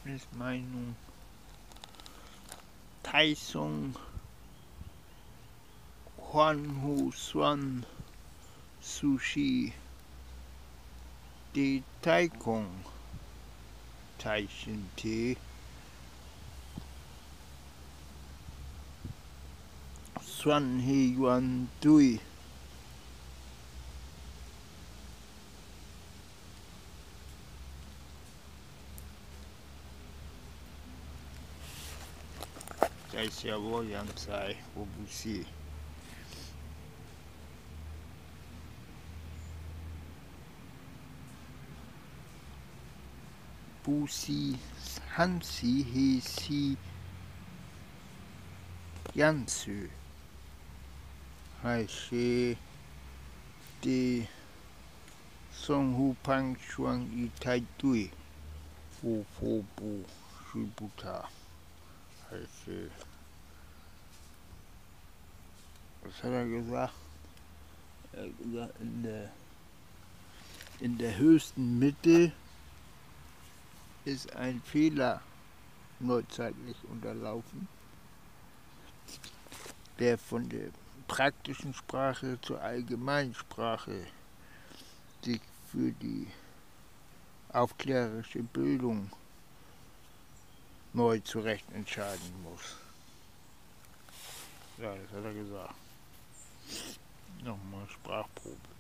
Ergebnismeinung. Taesung Hwanhu Swan Sushi De Taikong Taishin Tee Swan He Yuan Dui Taisyawo Yamsai Wobusi Busi Hansi He Si Yansu Haishe De Song Hu Pang Chuang I Tai Dui Wu Fo Bu Shibuta Haishe. Was hat er gesagt? Er hat gesagt, in der höchsten Mitte ist ein Fehler neuzeitlich unterlaufen, der von der praktischen Sprache zur Allgemeinsprache sich für die aufklärerische Bildung neu zurecht entscheiden muss. Ja, das hat er gesagt. Nochmal Sprachprobe.